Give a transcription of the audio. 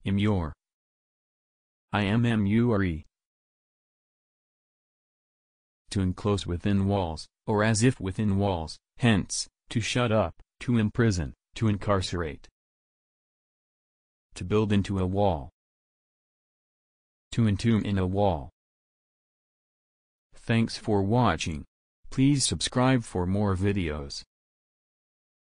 Immure. Immure. To enclose within walls, or as if within walls, hence, to shut up, to imprison, to incarcerate. To build into a wall. To entomb in a wall. Thanks for watching. Please subscribe for more videos.